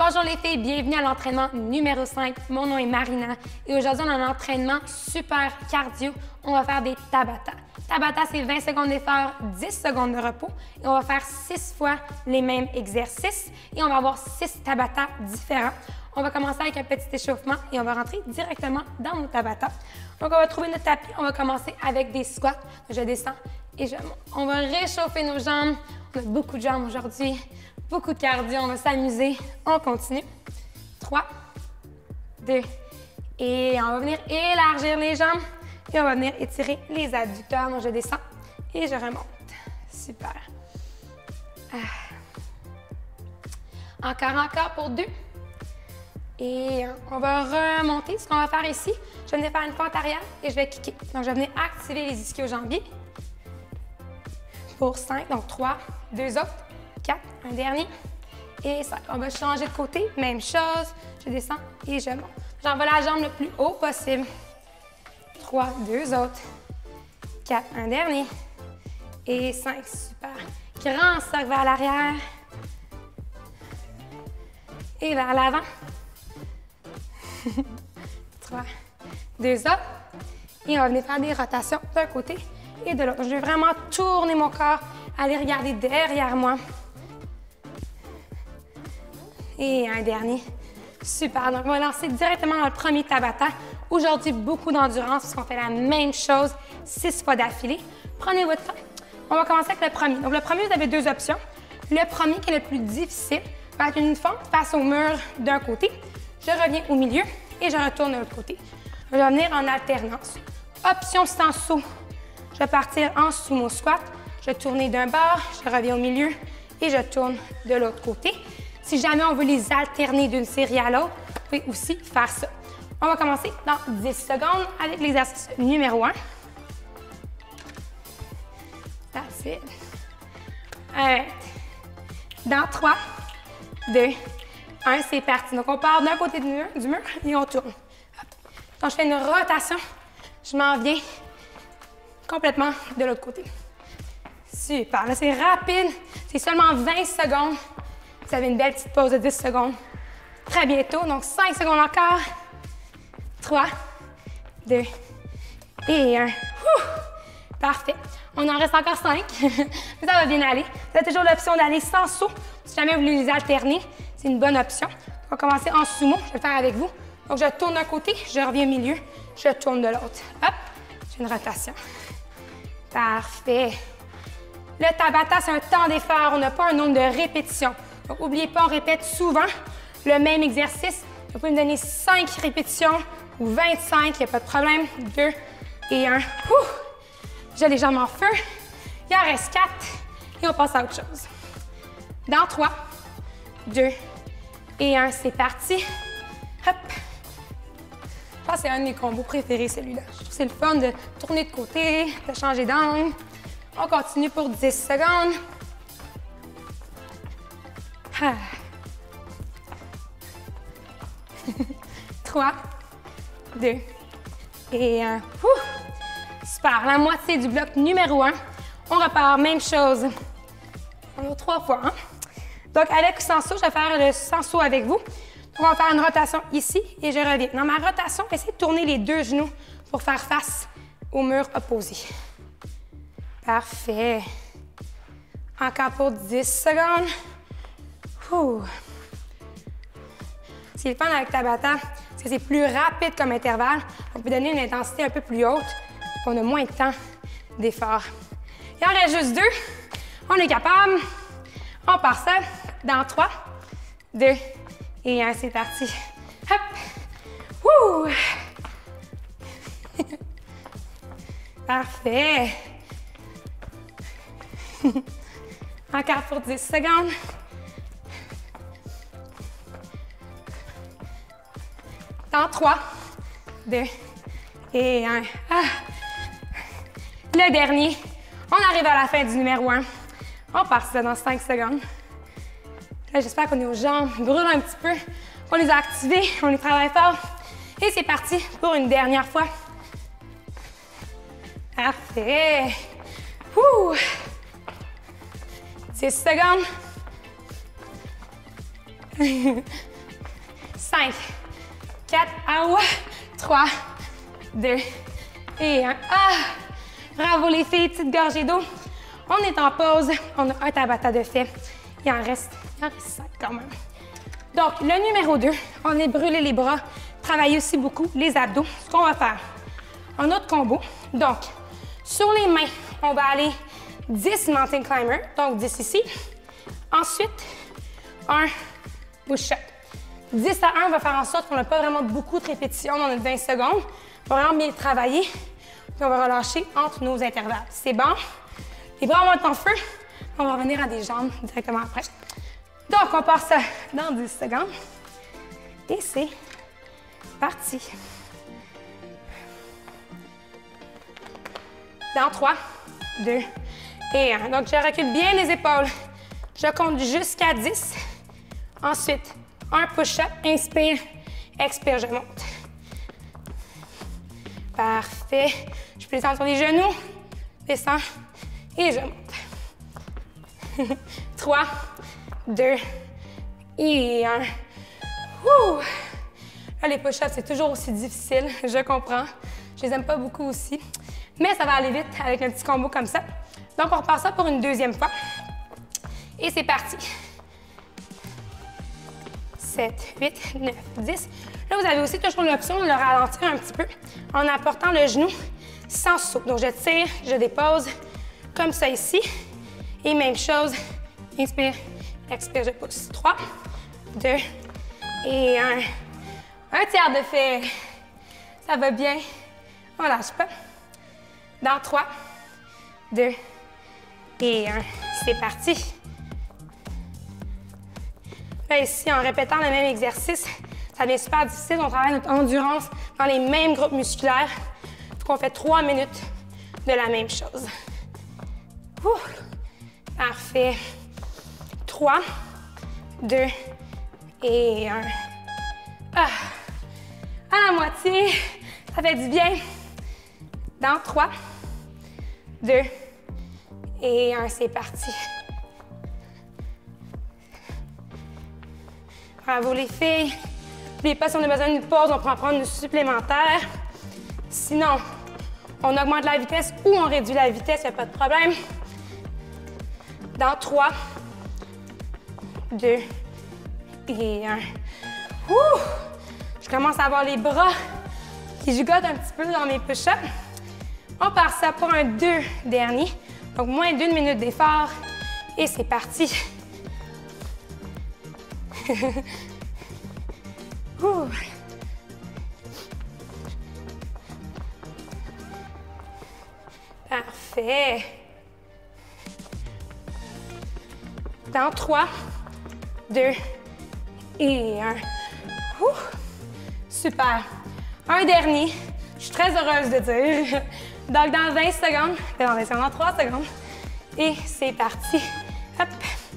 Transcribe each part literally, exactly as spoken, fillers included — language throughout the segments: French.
Bonjour les filles, bienvenue à l'entraînement numéro cinq. Mon nom est Marina et aujourd'hui on a un entraînement super cardio. On va faire des Tabata. Tabata, c'est vingt secondes d'effort, dix secondes de repos et on va faire six fois les mêmes exercices et on va avoir six Tabata différents. On va commencer avec un petit échauffement et on va rentrer directement dans nos Tabata. Donc on va trouver notre tapis, on va commencer avec des squats. Je descends et je monte. On va réchauffer nos jambes. On a beaucoup de jambes aujourd'hui. Beaucoup de cardio, on va s'amuser. On continue. trois, deux, et on va venir élargir les jambes et on va venir étirer les adducteurs. Donc, je descends et je remonte. Super. Ah. Encore, encore pour deux. Et on va remonter. Ce qu'on va faire ici, je vais venir faire une fente arrière et je vais kicker. Donc, je vais venir activer les ischio-jambiers. Pour cinq, donc trois, deux autres. quatre, un dernier, et cinq. On va changer de côté, même chose, je descends et je monte. J'envoie la jambe le plus haut possible. trois, deux autres, quatre, un dernier, et cinq, super. Grand cercle vers l'arrière, et vers l'avant. trois, deux autres, et on va venir faire des rotations d'un côté et de l'autre. Je vais vraiment tourner mon corps, aller regarder derrière moi. Et un dernier. Super. Donc, on va lancer directement dans le premier Tabata. Aujourd'hui, beaucoup d'endurance parce qu'on fait la même chose six fois d'affilée. Prenez votre temps. On va commencer avec le premier. Donc, le premier, vous avez deux options. Le premier, qui est le plus difficile, va être une fente face au mur d'un côté. Je reviens au milieu et je retourne de l'autre côté. Je vais venir en alternance. Option sans saut. Je vais partir en sumo squat. Je vais tourner d'un bord, je reviens au milieu et je tourne de l'autre côté. Si jamais on veut les alterner d'une série à l'autre, vous pouvez aussi faire ça. On va commencer dans dix secondes avec l'exercice numéro un. That's it. Alright. Dans trois, deux, un, c'est parti. Donc, on part d'un côté du mur, du mur et on tourne. Hop. Quand je fais une rotation, je m'en viens complètement de l'autre côté. Super. Là, c'est rapide. C'est seulement vingt secondes. Vous avez une belle petite pause de dix secondes. Très bientôt. Donc, cinq secondes encore. trois, deux et un. Parfait. On en reste encore cinq. Ça va bien aller. Vous avez toujours l'option d'aller sans saut. Si jamais vous voulez les alterner, c'est une bonne option. On va commencer en sumo. Je vais le faire avec vous. Donc, je tourne d'un côté, je reviens au milieu, je tourne de l'autre. Hop, j'ai une rotation. Parfait. Le Tabata, c'est un temps d'effort. On n'a pas un nombre de répétitions. Donc, n'oubliez pas, on répète souvent le même exercice. Vous pouvez me donner cinq répétitions ou vingt-cinq, il n'y a pas de problème. deux et un. J'ai les jambes en feu. Il en reste quatre et on passe à autre chose. Dans trois, deux et un, c'est parti. Hop. Je pense que c'est un de mes combos préférés, celui-là. Je trouve que c'est le fun de tourner de côté, de changer d'angle. On continue pour dix secondes. Ah. trois, deux et un. Super. La moitié du bloc numéro un. On repart. Même chose. On a trois fois. Hein? Donc, avec ou sans saut, je vais faire le sans saut avec vous. Donc, on va faire une rotation ici et je reviens. Dans ma rotation, essayez de tourner les deux genoux pour faire face au mur opposé. Parfait. Encore pour dix secondes. Ouh. Ce qui est le fun avec Tabata, c'est que c'est plus rapide comme intervalle. On peut donner une intensité un peu plus haute. On a moins de temps d'effort. Il en reste juste deux. On est capable. On part ça dans trois, deux et un. C'est parti. Hop. Ouh. Parfait. Encore pour dix secondes. Dans trois, deux et un. Ah. Le dernier. On arrive à la fin du numéro un. On part ça dans cinq secondes. Là, j'espère qu'on est aux jambes brûlent un petit peu. On les a activés, on les travaille fort. Et c'est parti pour une dernière fois. Parfait. Ouh. dix secondes. cinq, quatre, ah ouais, trois, deux et un. Ah! Bravo les filles, petite gorgée d'eau. On est en pause, on a un Tabata de fait. Il en reste, il en reste cinq quand même. Donc, le numéro deux, on est brûlé les bras, travailler aussi beaucoup les abdos. Ce qu'on va faire, un autre combo. Donc, sur les mains, on va aller dix mountain climber, donc dix ici. Ensuite, un push-up. dix à un va faire en sorte qu'on n'a pas vraiment beaucoup de répétitions dans notre vingt secondes. On va vraiment bien travailler, puis on va relâcher entre nos intervalles. C'est bon? Les bras vont être en feu. On va revenir à des jambes directement après. Donc, on part ça dans dix secondes. Et c'est parti. Dans trois, deux et un. Donc, je recule bien les épaules. Je compte jusqu'à dix. Ensuite, un push-up. Inspire, expire, je monte. Parfait. Je peux descendre sur les genoux. Descends et je monte. trois, deux et un. Ouh. Là, les push-ups, c'est toujours aussi difficile. Je comprends. Je les aime pas beaucoup aussi. Mais ça va aller vite avec un petit combo comme ça. Donc, on repart ça pour une deuxième fois. Et c'est parti. sept, huit, neuf, dix. Là, vous avez aussi toujours l'option de le ralentir un petit peu en apportant le genou sans saut. Donc, je tire, je dépose comme ça ici. Et même chose. Inspire, expire, je pousse. trois, deux et un. Un tiers de fait. Ça va bien. On lâche pas. Dans trois, deux et un. C'est parti. Là, ici, en répétant le même exercice, ça devient super difficile. On travaille notre endurance dans les mêmes groupes musculaires. Donc, on fait trois minutes de la même chose. Ouh. Parfait. trois, deux et un. Ah. À la moitié, ça fait du bien. Dans trois, deux et un, c'est parti. Bravo les filles. N'oubliez pas, si on a besoin d'une pause, on peut en prendre une supplémentaire. Sinon, on augmente la vitesse ou on réduit la vitesse, il n'y a pas de problème. Dans trois, deux et un. Ouh! Je commence à avoir les bras qui gigotent un petit peu dans mes push-ups. On part ça pour un deux dernier. Donc, moins d'une minute d'effort. Et c'est parti. Ouh. Parfait. Dans trois, deux et un. Ouh. Super. Un dernier. Je suis très heureuse de dire. Donc, dans vingt secondes, dans vingt secondes, dans trois secondes. Et c'est parti. Hop.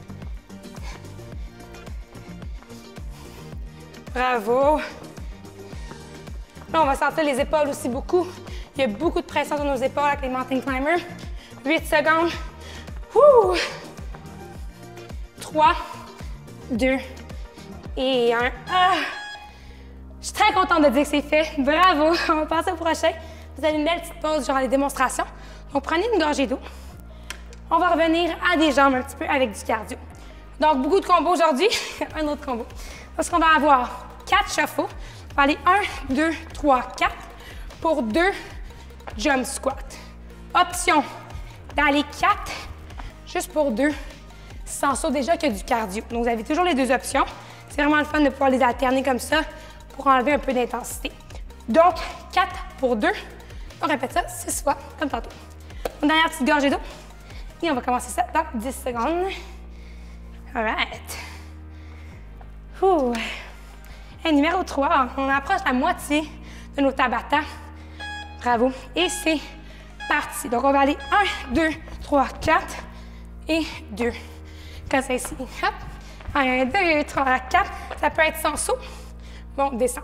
Bravo. Là, on va sentir les épaules aussi beaucoup. Il y a beaucoup de pression sur nos épaules avec les mountain climbers. huit secondes. Ouh. trois, deux et un. Ah. Je suis très contente de dire que c'est fait. Bravo. On va passer au prochain. Vous avez une belle petite pause durant les démonstrations. Donc, prenez une gorgée d'eau. On va revenir à des jambes un petit peu avec du cardio. Donc, beaucoup de combos aujourd'hui. Un autre combo. Parce qu'on va avoir quatre chauffe-eau. On va aller un, deux, trois, quatre pour deux jump squats. Option d'aller quatre juste pour deux sans saut déjà qu'il y a du cardio. Donc, vous avez toujours les deux options. C'est vraiment le fun de pouvoir les alterner comme ça pour enlever un peu d'intensité. Donc, quatre pour deux. On répète ça six fois, comme tantôt. Une dernière petite gorgée d'eau. Et on va commencer ça dans dix secondes. All right. Ouh. Et numéro trois, on approche la moitié de nos Tabata. Bravo. Et c'est parti. Donc, on va aller un, deux, trois, quatre et deux. Comme ça ici. Hop. un, deux, trois, quatre. Ça peut être sans saut. Bon, descend.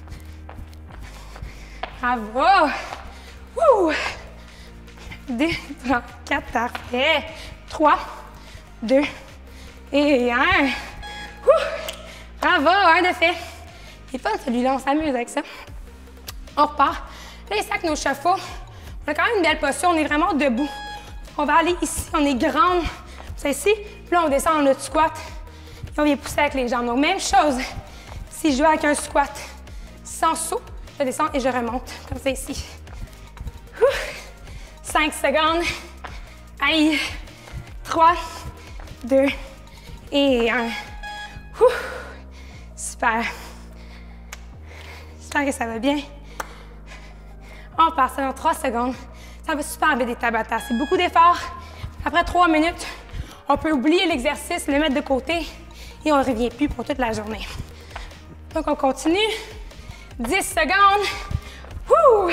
Bravo. Ouh. deux, trois, quatre, parfait. trois, deux et un. Ouh. Bravo, un de fait. C'est fun celui-là, on s'amuse avec ça. On repart. Là, ici, avec nos chapeaux, on a quand même une belle posture, on est vraiment debout. On va aller ici, on est grande, c'est ici. Puis là, on descend dans notre squat et on vient pousser avec les jambes. Donc, même chose, si je joue avec un squat sans saut, je descends et je remonte, comme ça ici. cinq secondes. Allez, trois, deux et un. Super. J'espère que ça va bien. On passe dans trois secondes. Ça va super bien des Tabata. C'est beaucoup d'efforts. Après trois minutes, on peut oublier l'exercice, le mettre de côté et on ne revient plus pour toute la journée. Donc, on continue. dix secondes. Ouh!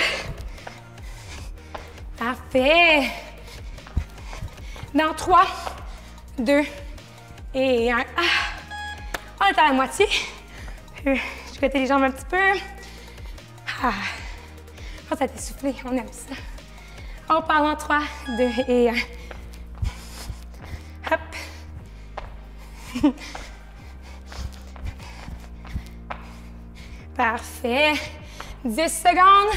Parfait. Dans trois, deux et un. Ah. On est à la moitié. Je côté les jambes un petit peu. Ah. Oh, ça t'est soufflé, on aime ça. On part en trois, deux et un. Hop. Parfait. dix secondes.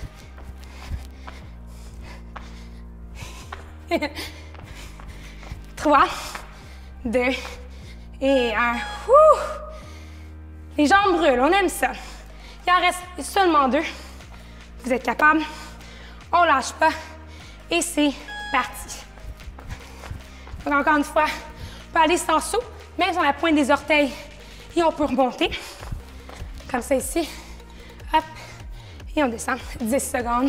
trois, deux et un. Ouh. Les jambes brûlent, on aime ça. Il en reste seulement deux. Vous êtes capable. On ne lâche pas. Et c'est parti. Donc encore une fois, on peut aller sans saut, même sur la pointe des orteils. Et on peut remonter. Comme ça ici. Hop. Et on descend. dix secondes.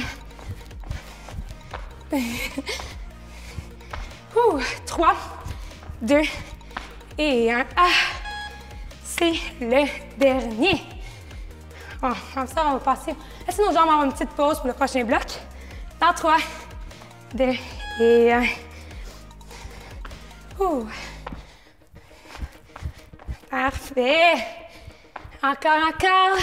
Ouh. trois, deux et un. Ah. C'est le dernier. Bon, comme ça, on va passer. Laissez nos jambes avoir une petite pause pour le prochain bloc. Dans trois, deux et un. Ouh. Parfait. Encore, encore.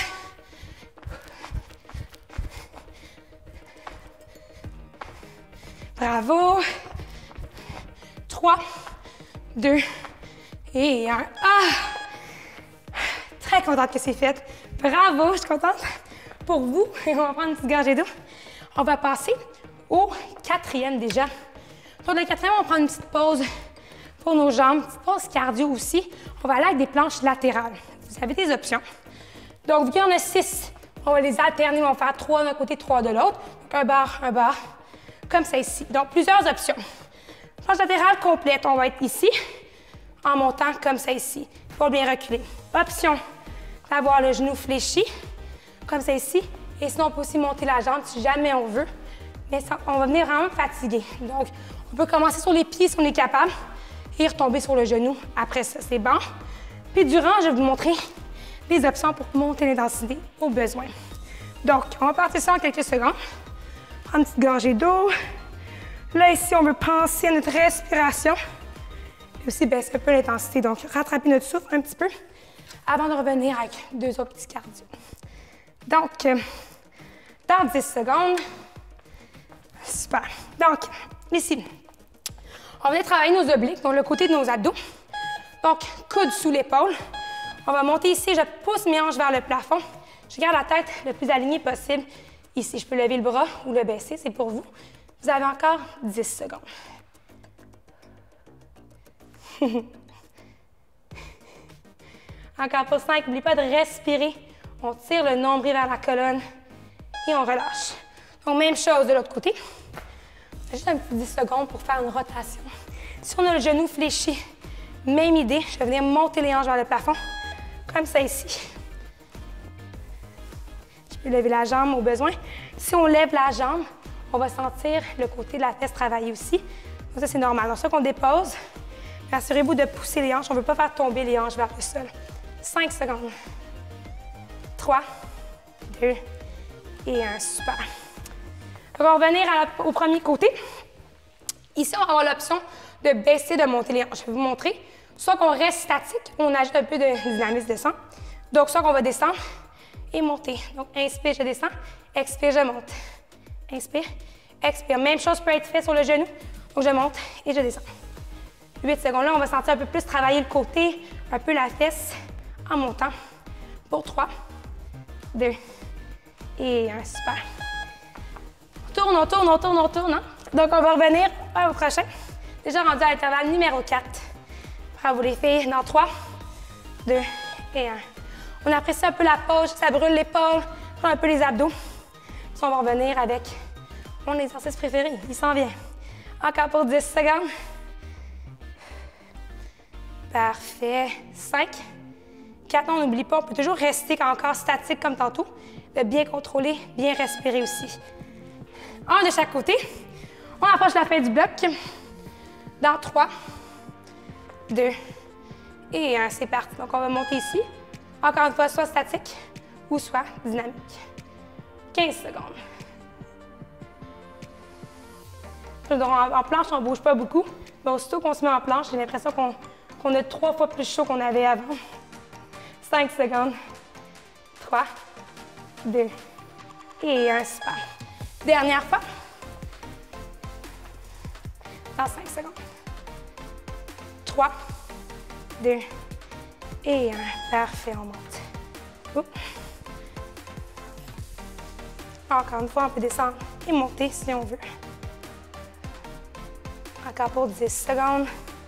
Bravo. trois, deux et un. Ah! Très contente que c'est fait. Bravo, je suis contente pour vous. On va prendre une petite gorgée d'eau. On va passer au quatrième déjà. Pour le quatrième, on va prendre une petite pause pour nos jambes, une petite pause cardio aussi. On va aller avec des planches latérales. Vous avez des options. Donc, vu qu'il y en a six, on va les alterner. On va faire trois d'un côté, trois de l'autre. Donc, un bar, un bar, comme ça ici. Donc, plusieurs options. Planche latérale complète, on va être ici, en montant comme ça ici. Il faut bien reculer. Option d'avoir le genou fléchi, comme ça ici. Et sinon, on peut aussi monter la jambe si jamais on veut. Mais ça, on va venir vraiment fatigué. Donc, on peut commencer sur les pieds si on est capable et retomber sur le genou. Après ça, c'est bon. Puis durant, je vais vous montrer les options pour monter l'intensité au besoin. Donc, on va partir ça en quelques secondes. Prendre une petite gorgée d'eau. Là, ici, on veut penser à notre respiration. Et aussi baisser un peu l'intensité. Donc, rattraper notre souffle un petit peu avant de revenir avec deux autres petits cardio. Donc, dans dix secondes. Super. Donc, ici, on va venir travailler nos obliques, donc le côté de nos abdos. Donc, coude sous l'épaule. On va monter ici, je pousse mes hanches vers le plafond. Je garde la tête le plus alignée possible. Ici, je peux lever le bras ou le baisser, c'est pour vous. Vous avez encore dix secondes. Encore pour cinq, n'oubliez pas de respirer. On tire le nombril vers la colonne et on relâche. Donc, même chose de l'autre côté. Juste un petit dix secondes pour faire une rotation. Si on a le genou fléchi, même idée, je vais venir monter les hanches vers le plafond, comme ça ici. Je peux lever la jambe au besoin. Si on lève la jambe, on va sentir le côté de la fesse travailler aussi. Donc ça, c'est normal. Donc ça qu'on dépose, assurez-vous de pousser les hanches. On ne veut pas faire tomber les hanches vers le sol. cinq secondes. trois, deux et un. Super. On va revenir à la, au premier côté. Ici, on va avoir l'option de baisser, de monter les hanches. Je vais vous montrer. Soit qu'on reste statique, on ajoute un peu de dynamisme, descend. Donc, soit qu'on va descendre et monter. Donc, inspire, je descends. Expire, je monte. Inspire, expire. Même chose peut être fait sur le genou. Donc, je monte et je descends. huit secondes. Là, on va sentir un peu plus travailler le côté, un peu la fesse en montant. Pour trois, deux et un. Super. On tourne, on tourne, on tourne, on tourne. Hein? Donc, on va revenir au prochain. Déjà rendu à l'intervalle numéro quatre. Bravo les filles. Dans trois, deux et un. On apprécie un peu la pause, ça brûle l'épaule, un peu les abdos. Puis on va revenir avec mon exercice préféré. Il s'en vient. Encore pour dix secondes. Parfait. cinq, quatre, on n'oublie pas, on peut toujours rester encore statique comme tantôt. De bien contrôler, bien respirer aussi. Un de chaque côté. On approche la fin du bloc. Dans trois, deux et un. C'est parti. Donc, on va monter ici. Encore une fois, soit statique ou soit dynamique. quinze secondes. En, en planche, on ne bouge pas beaucoup. Mais aussitôt qu'on se met en planche, j'ai l'impression qu'on qu'on a trois fois plus chaud qu'on avait avant. cinq secondes. trois, deux et un. Super. Dernière fois. Dans cinq secondes. trois, deux et un. Parfait, on monte. Oups. Encore une fois, on peut descendre et monter si on veut. Encore pour dix secondes.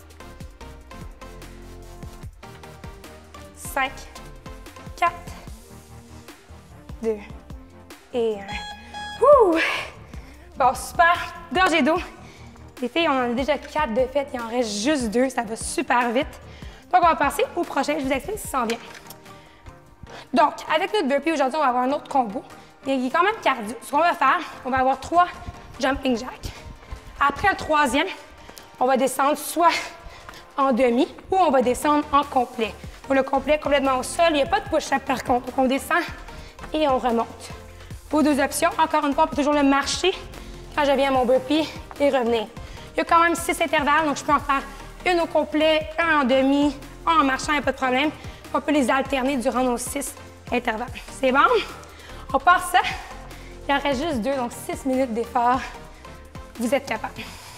cinq, quatre, deux et un. Ouh! Bon, super. Gorgée d'eau. Les filles, on en a déjà quatre de fait. Il en reste juste deux. Ça va super vite. Donc, on va passer au prochain. Je vous explique si ça s'en vient. Donc, avec notre burpee, aujourd'hui, on va avoir un autre combo. Mais il est quand même cardio. Ce qu'on va faire, on va avoir trois jumping jacks. Après le troisième, on va descendre soit en demi ou on va descendre en complet. Pour le complet, complètement au sol, il n'y a pas de push-up par contre. Donc, on descend et on remonte. Vos deux options, encore une fois, on peut toujours le marcher quand je viens à mon burpee et revenir. Il y a quand même six intervalles, donc je peux en faire une au complet, un en demi, un en marchant, il n'y a pas de problème. On peut les alterner durant nos six intervalles. C'est bon? On passe ça. Il en reste juste deux, donc six minutes d'effort. Vous êtes capable.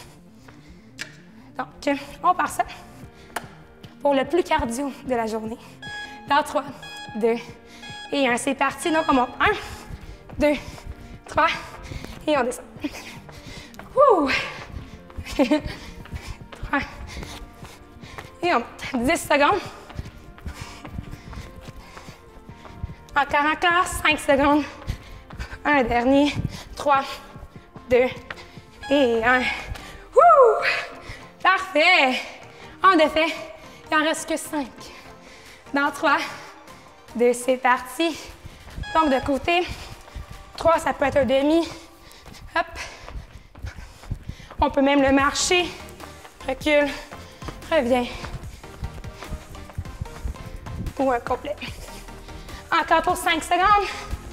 Donc, on part ça pour le plus cardio de la journée. Dans trois, deux et un. C'est parti. Donc, on monte. un, deux, trois et on descend. Ouh! trois et on monte. dix secondes. Encore, encore. cinq secondes. Un dernier. trois, deux et un. Ouh! Parfait! On défait. Il en reste que cinq. Dans trois, deux, c'est parti. Donc, de côté. trois, ça peut être un demi. Hop. On peut même le marcher. Recule. Reviens. Ou un complet. Encore pour cinq secondes.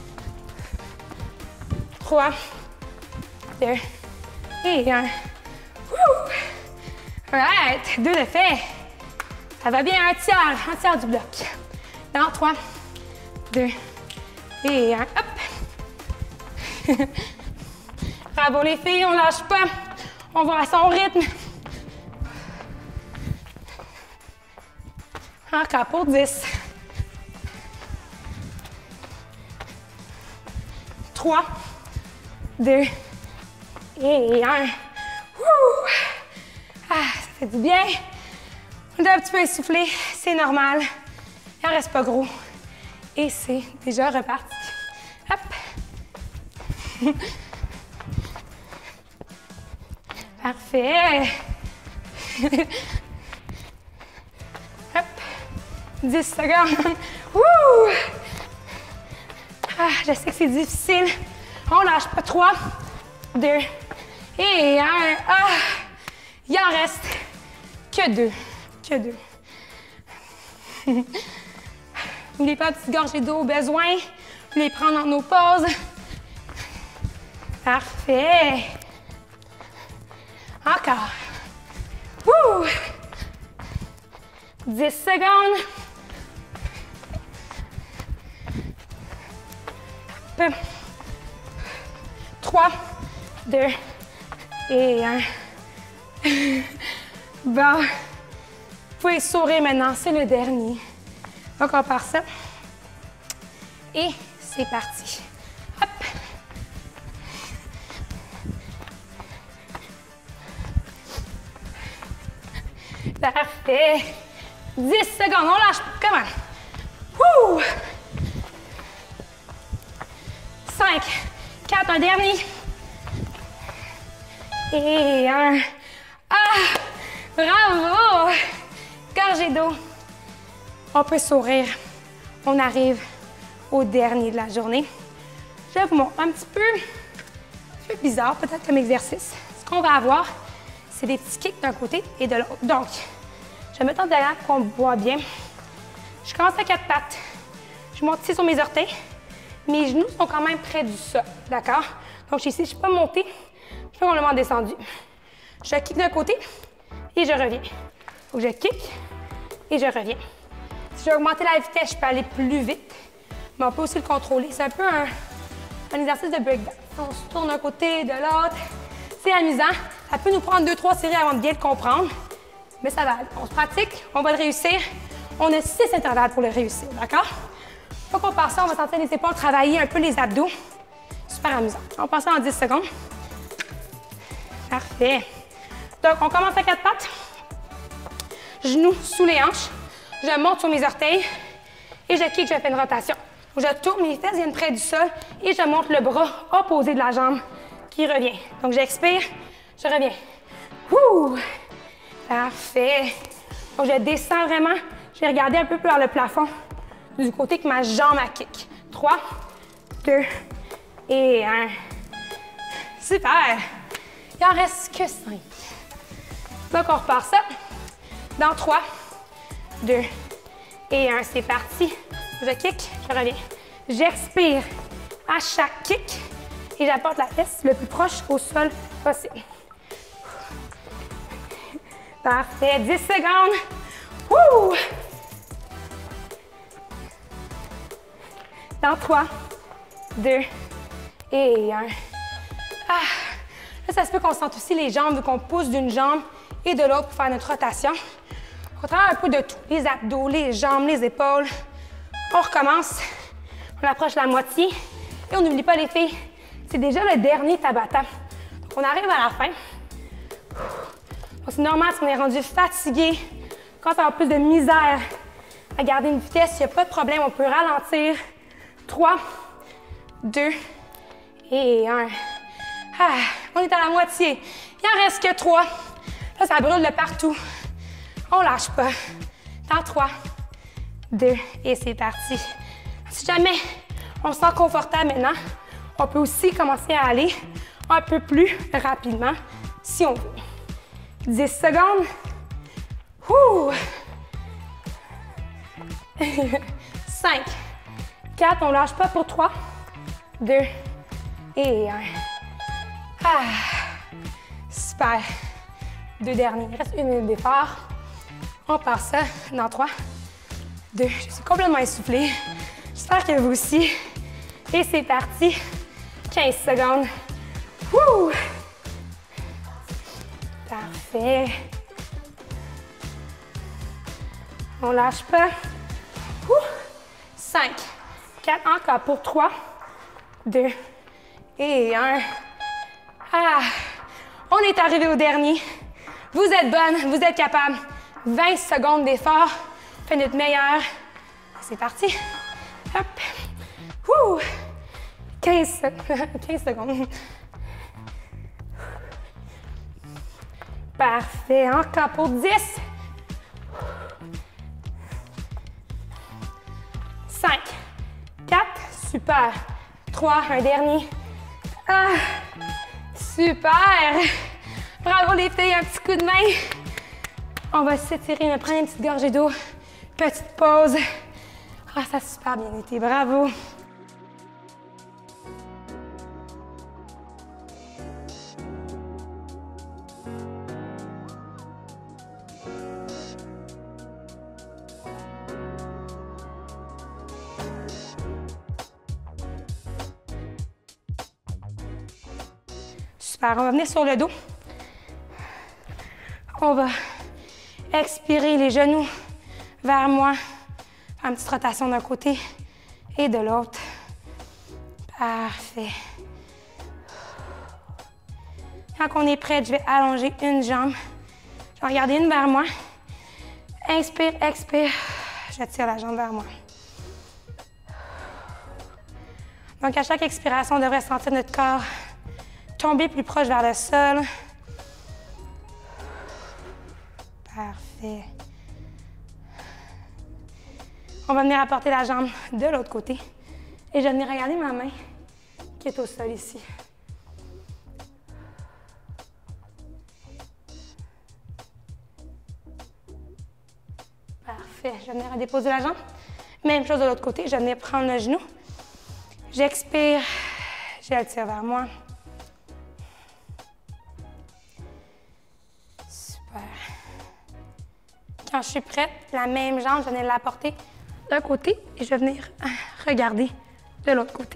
trois, deux et un. Wouh! Right. Deux de fait. Ça va bien, un tiers, un tiers du bloc. Dans trois, deux et un. Hop! Bravo les filles, on lâche pas. On va à son rythme. Encore pour dix. trois, deux et un. Wouh! Ah, ça fait du bien. On est un petit peu essoufflé, c'est normal. Il n'en reste pas gros. Et c'est déjà reparti. Hop! Parfait! Hop! dix secondes. Wouh! Ah, je sais que c'est difficile. On lâche pas. trois, deux et un. Ah! Il en reste que deux. Que deux. N'oubliez pas, petite gorgée d'eau au besoin. Les prendre dans nos pauses. Parfait. Encore. Wouh! dix secondes. trois, deux et un. Bon. Vous pouvez sourire maintenant, c'est le dernier. Donc, on part ça. Et c'est parti. Hop. Parfait. dix secondes, on lâche pas. Comment? Wouh! cinq, quatre, un dernier. Et un. Ah! Bravo! Gorgée d'eau. On peut sourire. On arrive au dernier de la journée. Je vais vous montrer un petit peu, un peu bizarre, peut-être comme exercice. Ce qu'on va avoir, c'est des petits kicks d'un côté et de l'autre. Donc, je vais me mettre en derrière pour qu'on voit bien. Je commence à quatre pattes. Je monte ici sur mes orteils. Mes genoux sont quand même près du sol, d'accord? Donc, ici, je ne suis pas montée, je suis complètement descendue. Je kick d'un côté et je reviens. Donc, je kick et je reviens. Si je veux augmenter la vitesse, je peux aller plus vite, mais on peut aussi le contrôler. C'est un peu un, un exercice de breakdance. On se tourne d'un côté, de l'autre. C'est amusant. Ça peut nous prendre deux, trois séries avant de bien le comprendre, mais ça va. On se pratique, on va le réussir. On a six intervalles pour le réussir, d'accord? Une fois qu'on passe ça, on va sentir les épaules travailler un peu les abdos. Super amusant. On passe ça en dix secondes. Parfait. Donc, on commence à quatre pattes. Genoux sous les hanches. Je monte sur mes orteils et je kick, je fais une rotation. Donc, je tourne, mes fesses viennent près du sol et je monte le bras opposé de la jambe qui revient. Donc, j'expire, je reviens. Ouh! Parfait. Donc, je descends vraiment. Je vais regarder un peu plus vers le plafond du côté que ma jambe a kick. trois, deux et un. Super! Il en reste que cinq. Donc, on repart ça. Dans trois, deux et un. C'est parti. Je kick, je reviens. J'expire à chaque kick et j'apporte la fesse le plus proche au sol possible. Parfait. dix secondes. Wouh! Dans trois, deux et un. Ah. Là, ça se peut qu'on sente aussi les jambes, vu qu'on pousse d'une jambe et de l'autre pour faire notre rotation. On travaille un peu de tout. Les abdos, les jambes, les épaules. On recommence. On approche la moitié. Et on n'oublie pas les filles, c'est déjà le dernier Tabata. Donc, on arrive à la fin. C'est normal si on est rendu fatigué. Quand on a plus de misère à garder une vitesse, il n'y a pas de problème, on peut ralentir. trois, deux et un. Ah, on est à la moitié. Il en reste que trois. Là, ça brûle de partout. On lâche pas. Dans trois, deux et c'est parti. Si jamais on se sent confortable maintenant, on peut aussi commencer à aller un peu plus rapidement si on veut. dix secondes. Ouh. cinq, quatre, on ne lâche pas pour trois, deux et un. Ah, super. Deux derniers. Il reste une minute d'effort. On part ça dans trois, deux. Je suis complètement essoufflée. J'espère que vous aussi. Et c'est parti. quinze secondes. Ouh. Parfait. On lâche pas. Ouh. cinq, quatre, encore pour trois, deux et un. Ah, on est arrivé au dernier. Vous êtes bonne, vous êtes capable. vingt secondes d'effort. On fait notre meilleur. C'est parti. Hop. Ouh. quinze, quinze secondes. Parfait. Encore pour dix. cinq, quatre, super. trois, un dernier. Ah, super. Bravo les filles, un petit coup de main. On va s'étirer, on va prendre une petite gorgée d'eau. Petite pause. Ah, ça a super bien été, bravo. Super, on va venir sur le dos. On va expirer les genoux vers moi. Faire une petite rotation d'un côté et de l'autre. Parfait. Quand on est prête, je vais allonger une jambe. Je vais regarder une vers moi. Inspire, expire. Je tire la jambe vers moi. Donc, à chaque expiration, on devrait sentir notre corps tomber plus proche vers le sol. Parfait. On va venir apporter la jambe de l'autre côté. Et je vais venir regarder ma main qui est au sol ici. Parfait. Je vais venir déposer la jambe. Même chose de l'autre côté. Je vais venir prendre le genou. J'expire. Je le tire vers moi. Super. Quand je suis prête, la même jambe, je vais venir l'apporter d'un côté et je vais venir regarder de l'autre côté.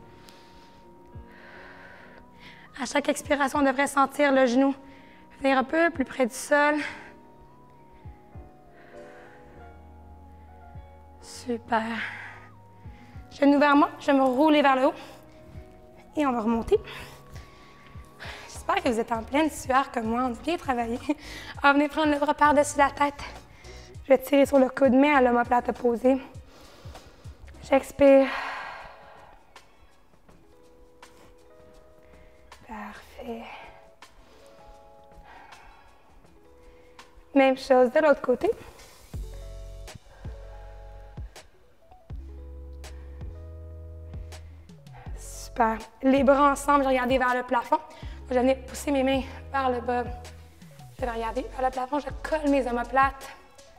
À chaque expiration, on devrait sentir le genou venir un peu plus près du sol. Super. Genou vers moi, je vais me rouler vers le haut et on va remonter. J'espère que vous êtes en pleine sueur comme moi, on a bien travaillé. On va venir prendre le bras par-dessus la tête. Je vais tirer sur le coude, mais à l'omoplate opposée. J'expire. Parfait. Même chose de l'autre côté. Super. Les bras ensemble, je vais regarder vers le plafond. Je vais venir pousser mes mains vers le bas. Je vais regarder vers le plafond, je colle mes omoplates.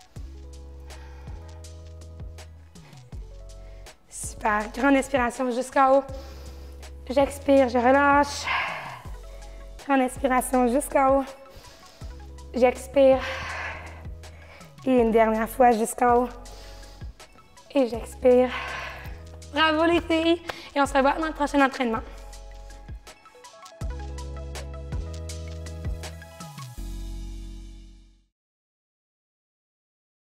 Super. Grande inspiration jusqu'en haut. J'expire, je relâche. Grande inspiration jusqu'en haut. J'expire. Et une dernière fois jusqu'en haut. Et j'expire. Bravo les filles. Et on se revoit dans le prochain entraînement.